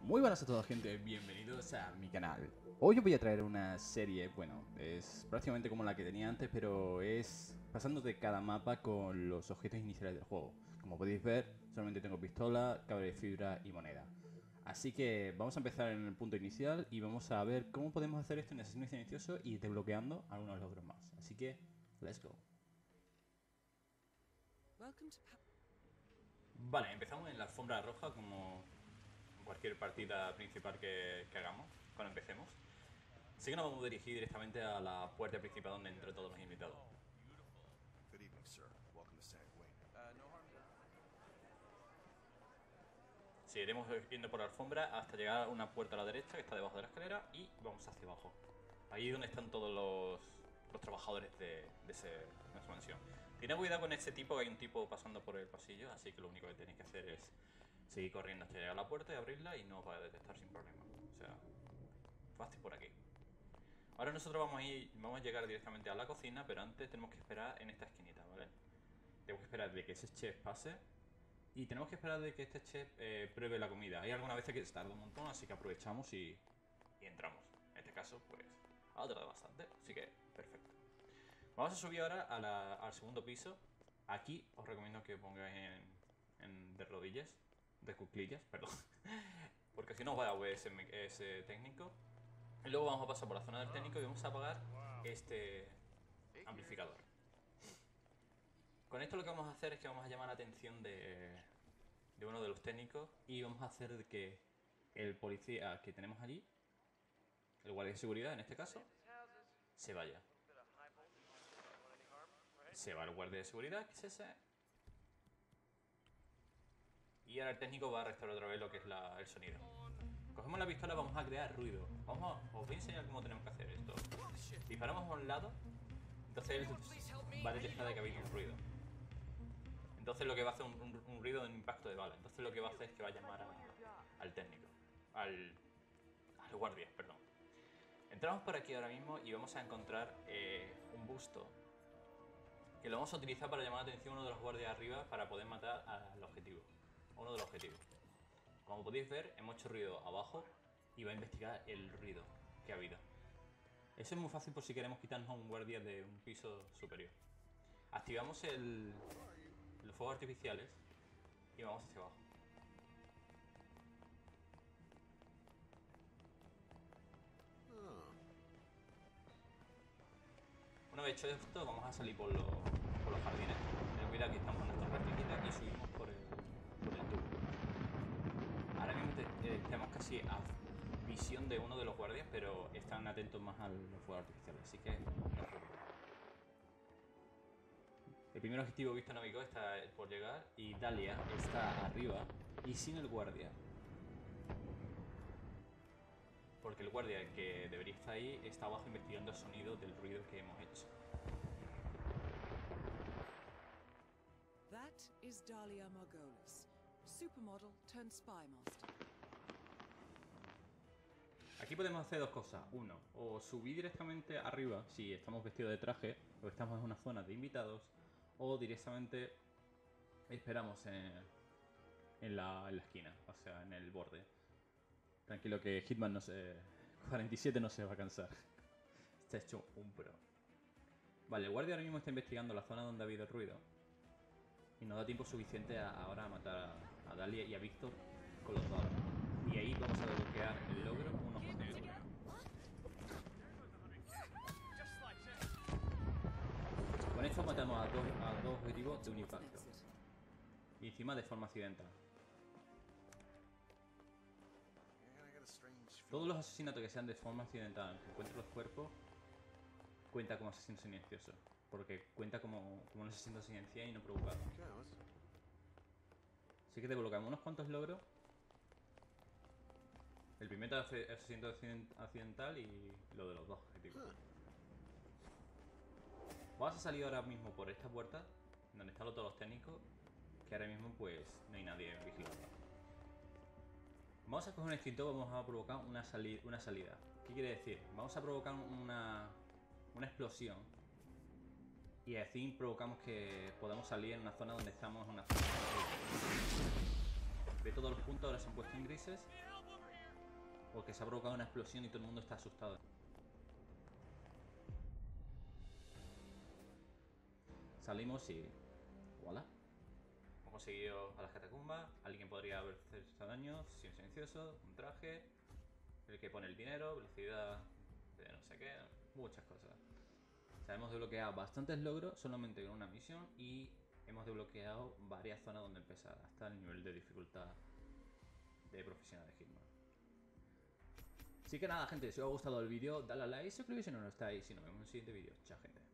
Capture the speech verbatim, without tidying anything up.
Muy buenas a todos, gente, bienvenidos a mi canal. Hoy os voy a traer una serie, bueno, es prácticamente como la que tenía antes, pero es pasando de cada mapa con los objetos iniciales del juego. Como podéis ver, solamente tengo pistola, cable de fibra y moneda. Así que vamos a empezar en el punto inicial y vamos a ver cómo podemos hacer esto en Asesino Silencioso y desbloqueando algunos logros más. Así que, let's go. Vale, empezamos en la alfombra roja como cualquier partida principal que, que hagamos cuando empecemos. Así que nos vamos a dirigir directamente a la puerta principal donde entran todos los invitados. Good evening, sir. Welcome to San Quentin. Uh, no harm done. Seguiremos yendo por la alfombra hasta llegar a una puerta a la derecha que está debajo de la escalera y vamos hacia abajo. Ahí es donde están todos los, los trabajadores de, de, ese, de esa mansión. Tened cuidado con este tipo, que hay un tipo pasando por el pasillo, así que lo único que tenéis que hacer es seguir corriendo hasta llegar a la puerta y abrirla y no os va a detectar sin problema. O sea, fácil por aquí. Ahora nosotros vamos a ir, vamos a llegar directamente a la cocina, pero antes tenemos que esperar en esta esquinita, ¿vale? Tenemos que esperar de que ese chef pase y tenemos que esperar de que este chef eh, pruebe la comida. Hay algunas veces que tarda un montón, así que aprovechamos y, y entramos. En este caso, pues, ha tardado bastante, así que perfecto. Vamos a subir ahora a la, al segundo piso. Aquí os recomiendo que pongáis en, en de rodillas, de cuclillas, perdón, porque si no os va a ver ese, ese técnico. Y luego vamos a pasar por la zona del técnico y vamos a apagar este amplificador. Con esto lo que vamos a hacer es que vamos a llamar la atención de, de uno de los técnicos y vamos a hacer de que el policía que tenemos allí, el guardia de seguridad en este caso, se vaya. Se va el guardia de seguridad, que es ese. Y ahora el técnico va a restaurar otra vez lo que es la, el sonido. Cogemos la pistola, vamos a crear ruido. Vamos a, os voy a enseñar cómo tenemos que hacer esto. Disparamos a un lado, entonces él va a detectar de que ha habido un ruido. Entonces lo que va a hacer un, un, un ruido de impacto de bala. Entonces lo que va a hacer es que va a llamar a, al técnico. Al, al guardia, perdón. Entramos por aquí ahora mismo y vamos a encontrar eh, un busto que lo vamos a utilizar para llamar la atención a uno de los guardias arriba para poder matar al objetivo. A uno de los objetivos. Como podéis ver, hemos hecho ruido abajo y va a investigar el ruido que ha habido. Eso es muy fácil por si queremos quitarnos a un guardia de un piso superior. Activamos el, los fuegos artificiales y vamos hacia abajo. Una vez hecho esto, vamos a salir por los, por los jardines. Ten cuidado que estamos en nuestras partiditas y subimos por el, por el tubo. Ahora mismo te, eh, tenemos casi a visión de uno de los guardias, pero están atentos más a los fuegos artificiales, así que no os preocupéis. El primer objetivo visto en Amigo está por llegar y Dahlia está arriba y sin el guardia. Porque el guardia que debería estar ahí está abajo investigando el sonido del ruido que hemos hecho. That is Dahlia Margolis, supermodel turned spy master. Aquí podemos hacer dos cosas. Uno, o subir directamente arriba si estamos vestidos de traje o estamos en una zona de invitados, o directamente esperamos en, en, la, en la esquina, o sea, en el borde. Tranquilo que Hitman no se, cuarenta y siete no se va a cansar. Está hecho un pro. Vale, el guardia ahora mismo está investigando la zona donde ha habido ruido. Y nos da tiempo suficiente a, ahora a matar a, a Dahlia y a Víctor con los dos. Y ahí vamos a desbloquear el logro, unos cuantos logros. Con esto matamos a dos, a dos objetivos de un impacto. Y encima de forma accidental. Todos los asesinatos que sean de forma accidental, que encuentren los cuerpos, cuenta como asesino silencioso. Porque cuenta como, como un asesino silenciado y no provocado. Así que desbloqueamos unos cuantos logros. El primer asesino accidental y lo de los dos objetivos. Vamos a salir ahora mismo por esta puerta, donde están todos los técnicos, que ahora mismo pues no hay nadie vigilando. Vamos a coger un extintor, vamos a provocar una, sali una salida. ¿Qué quiere decir? Vamos a provocar una, una explosión y así provocamos que podamos salir en una zona donde estamos en una zona. De todos los puntos ahora se han puesto en grises O que se ha provocado una explosión y todo el mundo está asustado. Salimos y... voilà. Hemos conseguido a las catacumbas. Alguien podría hacerse daño, sin silencioso, un traje, el que pone el dinero, velocidad de no sé qué, muchas cosas. O sea, hemos desbloqueado bastantes logros solamente con una misión y hemos desbloqueado varias zonas donde empezar hasta el nivel de dificultad de profesional de Hitman. Así que nada, gente, si os ha gustado el vídeo, dale a like, suscribíos si no lo estáis y nos vemos en el siguiente vídeo. Chao, gente.